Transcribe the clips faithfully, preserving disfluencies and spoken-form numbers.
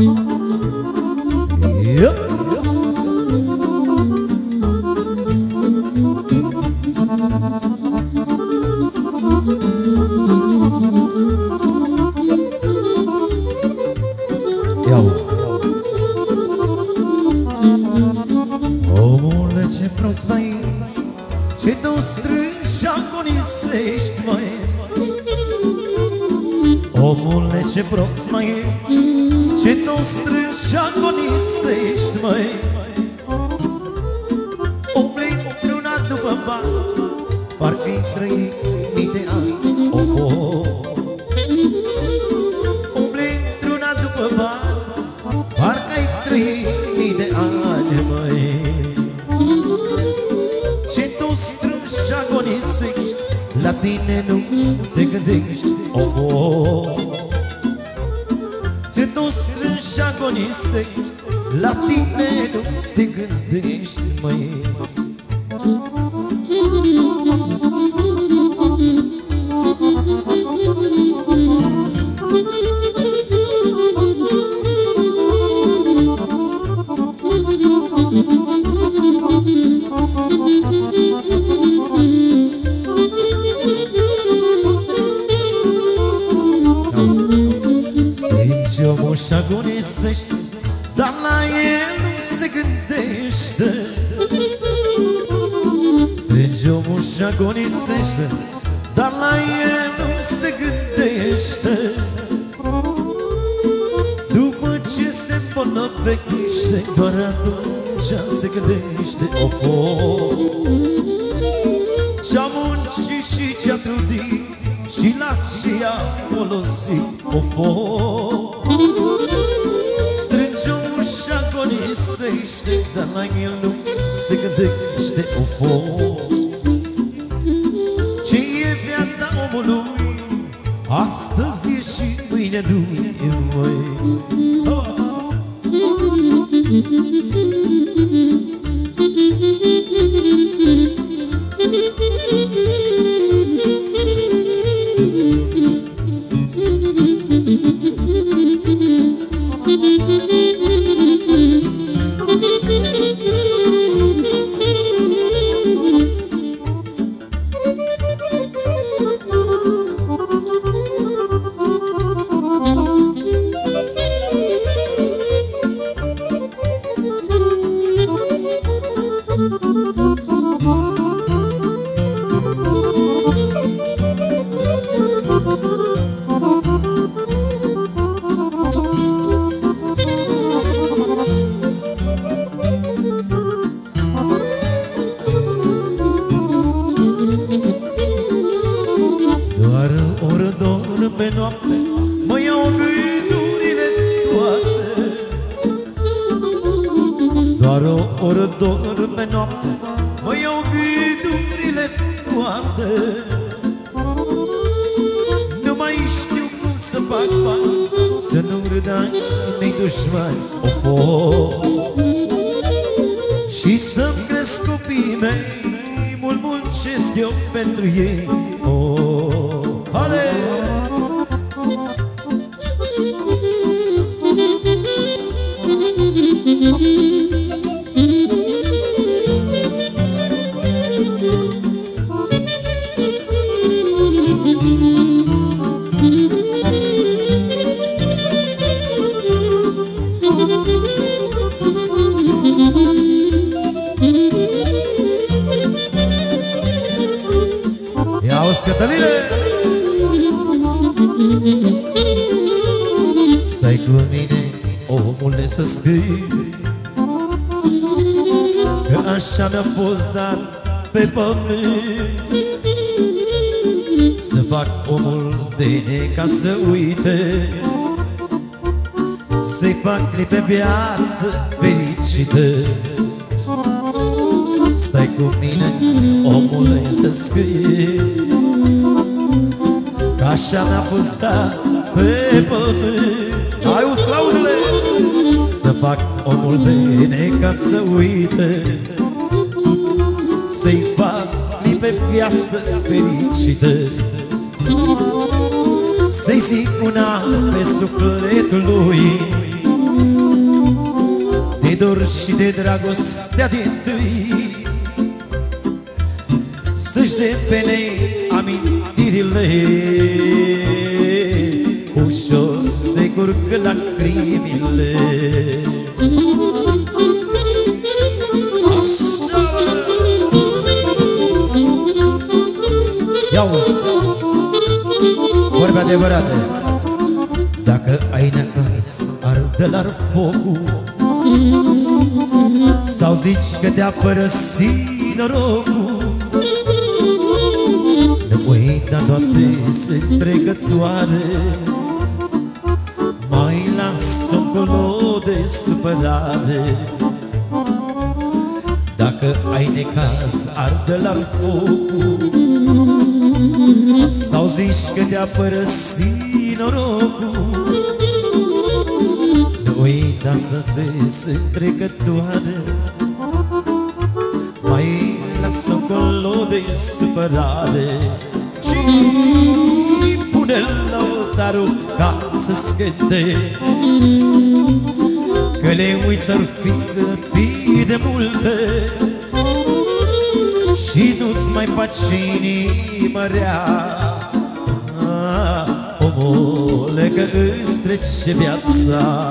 Yep. Omule, ce prost mai ești, ce tu strângi și agonisești, măi. Omule, ce prost mai ești, ce tu strângi și agonisești, măi. Umbli într-una după bani, parcă-i trăi mii de ani, ofo. Umbli într-una după bani, parcă-i trăi mii de ani, măi. Ce tu strângi și agonisești, la tine nu te gândești, ofo. Ce tu strângi și agonisești, la tine nu te gândești, măi. Strângi omul și agonisește, dar la el nu se gândește. Strângi omul și agonisește, dar la el nu se gândește. După ce se îmbolnăvește, doar atunci se gândește, ofo. Ce-a muncit și ce-a trudit și la ce-a folosit, ofo. Strângi omul și agonisește, dar la el nu se gândește, ofo. Ce e viața omului, astăzi e și mâine nu e, măi. Pe noapte mă iau gândurile toate. Doar o oră dorm pe noapte, mă iau gândurile toate. Nu mai știu cum să fac bani, să nu râdai mei dușmani, ofo. Și să-mi cresc copiii mei, mult muncesc eu pentru ei, oh. Haide! Ia-uzi, Cătăline! Stai cu mine, omule, să scrii, că așa mi-a fost dat pe pământ. Să fac omul de ca să uite, să-i fac clipe viață fericită. Stai cu mine, omule, să scrii, că așa mi-a fost dat pe pământ. Auzi, Claudele! Să fac omul bine ca să uite, să-i fac clipe viață fericită. Să-i zic una pe sufletul lui, dor și de dragostea din-tâi să-și depene amintirile, ușor se curgă lacrimile. Așa! Ia-uzi! Vorbe adevărate! Dacă ai neacaz, arde-l-ar focul, sau zici că te-a părăsit norocul, nu uita, toate sunt trecătoare, mai las-o încolo de supărare. Dacă ai necaz, arde-l-ar focul, sau zici că te-a părăsit norocul, nu uita să se sunt trecătoare, mai lasă încolo de supărare. Și pune-l la altarul ca să-ți cânte, că le uiți ar fi, ar fi de multe, și nu-ți mai face inimă rea, omule, că îți trece viața.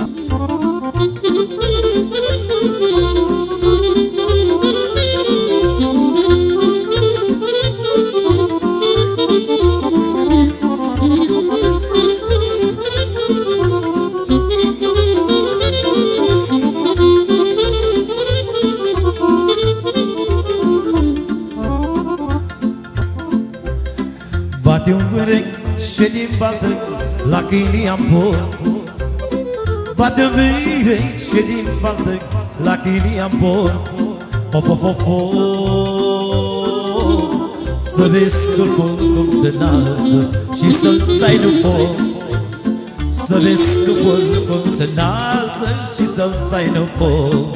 Bate un vârec și din baltă la chilia-n port, bate un vârec și din baltă la chilia-n port. Of, of, of, of, să vezi stâlpul cum se înalță și să-l dai nu pot. Să vezi stâlpul cum se înalță și să-l dai nu pot.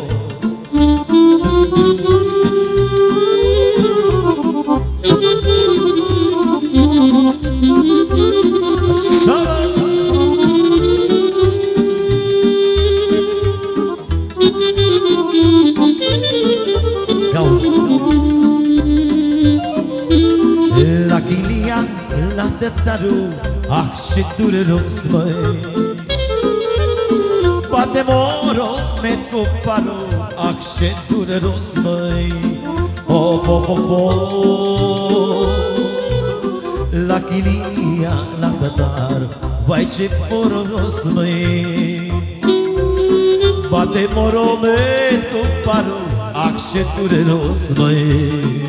La chilia, la tătarul, ah, ce dureros, măi, bate moro, met cu parul, ah, ce dureros, măi. Of, of, of, of, la chilia, la tătarul, vai ce poros, măi, bate moro, met cu parul, ah, ce dureros, măi.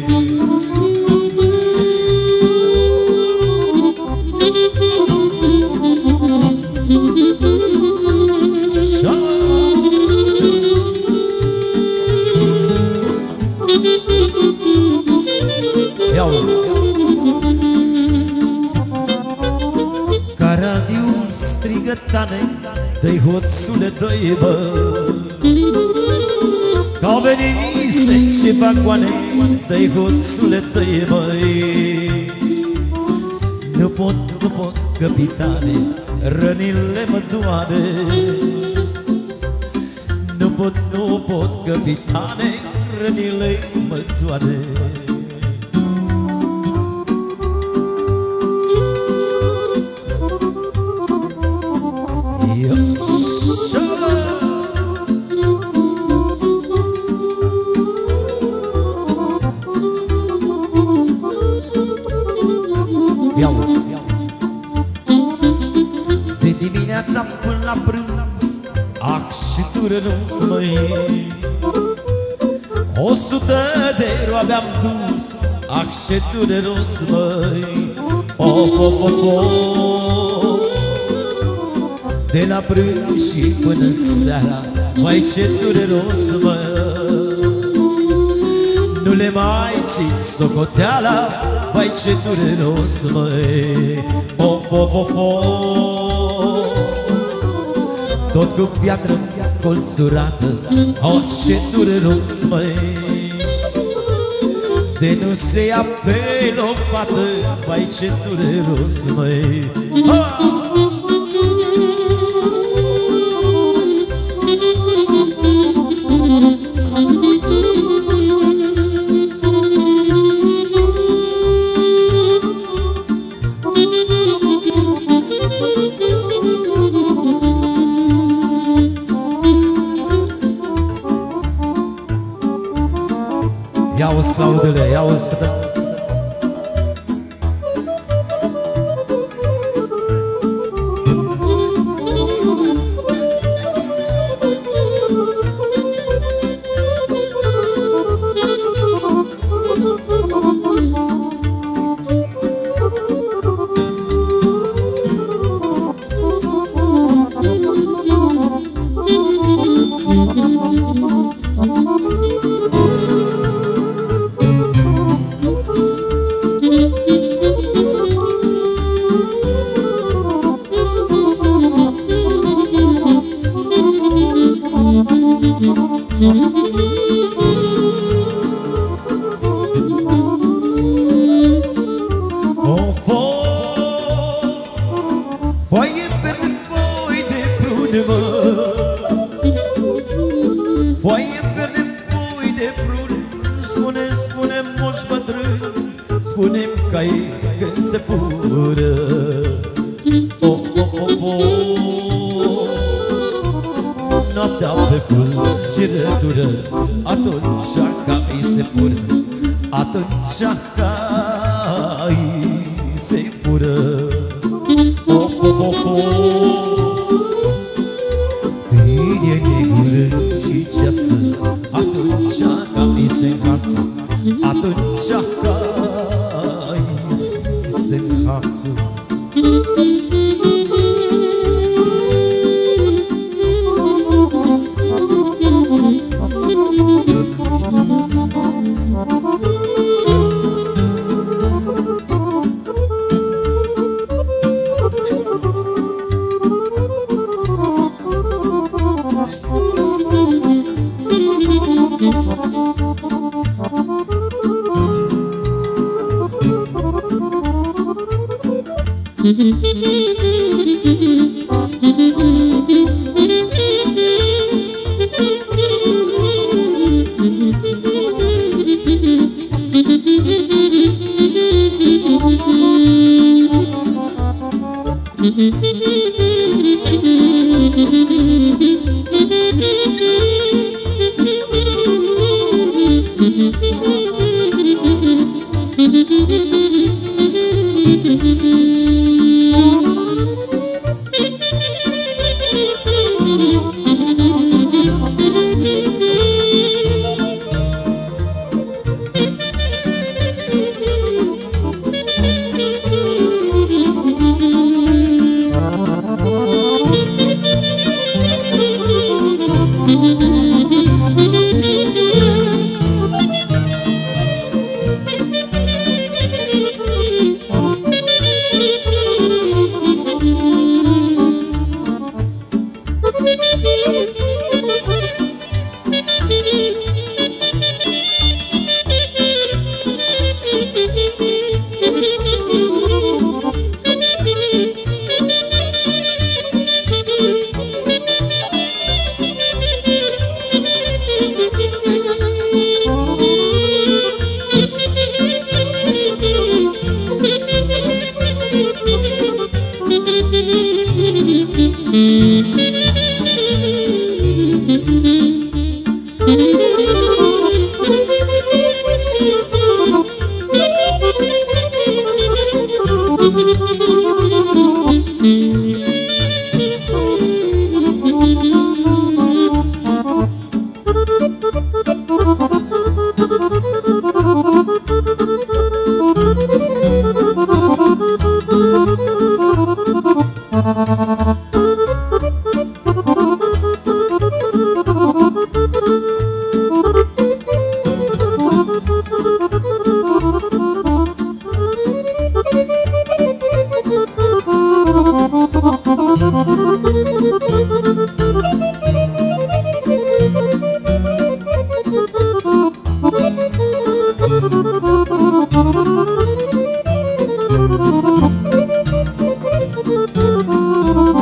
Caraliu strigă tane, dă-i hoțule, dă-i bă, că-au venit steci și vagoane, dă-i hoțule, dă-i băi. Nu pot, nu pot, capitane, rănile mă doare. Nu pot, nu pot, capitane, rănile mă doare. De dimineața până la prânz, ah, și dureros, măi, o sută de roabe am dus, ah, și dureros, măi. Of, of, of, of, de la prânz și până seara, vai, ce dureros, măi. Nu le mai țin socoteala, vai, ce dureros, măi. Of, of, of, of, tot cu piatră colțurată, oh, ce dureros, măi. De nu se ia pe lopată, vai, ce dureros, măi. Ha! Ia-uzi, Claudele, ia-uzi câtă... Thank you.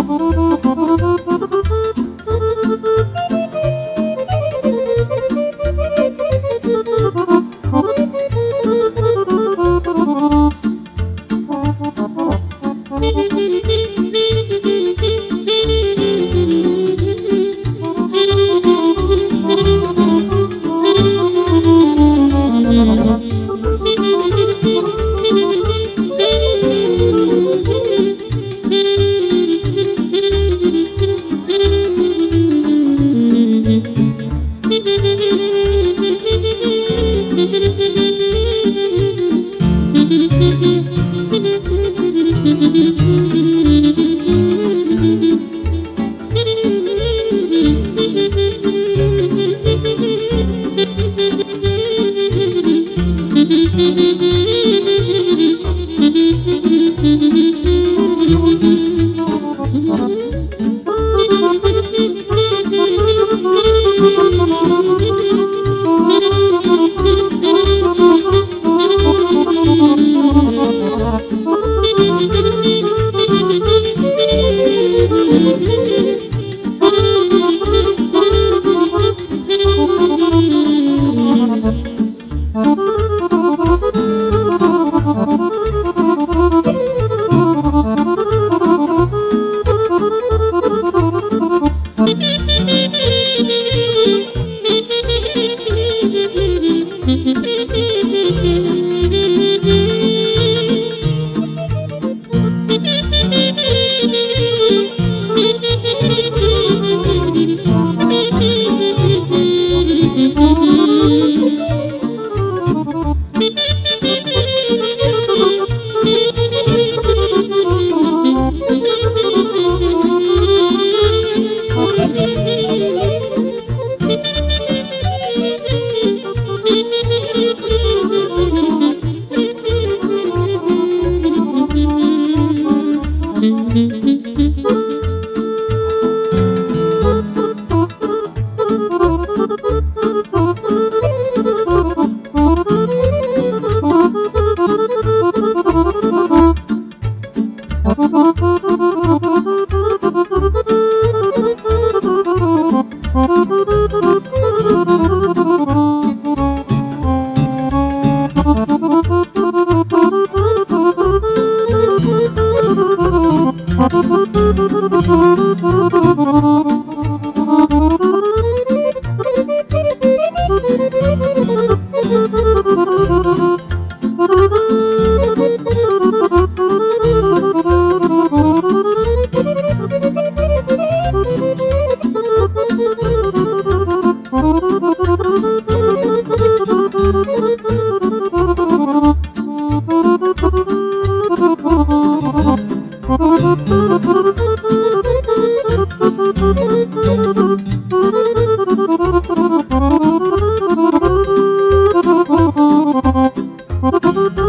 Thank you.